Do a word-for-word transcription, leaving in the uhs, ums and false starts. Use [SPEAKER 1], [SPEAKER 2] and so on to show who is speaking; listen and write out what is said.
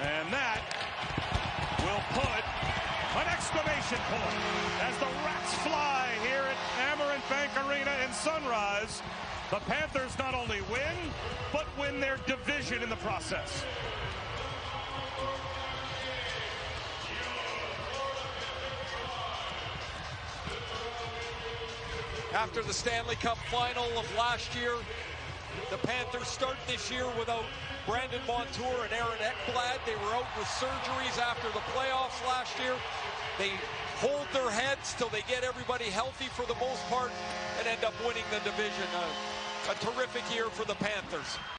[SPEAKER 1] And that will put an exclamation point as the Rats fly here at Amerant Bank Arena in Sunrise. The Panthers not only win, but win their division in the process.
[SPEAKER 2] After the Stanley Cup final of last year, the Panthers start this year without Brandon Montour and Aaron Ekblad. They were out with surgeries after the playoffs last year. They hold their heads till they get everybody healthy for the most part and end up winning the division. A, a terrific year for the Panthers.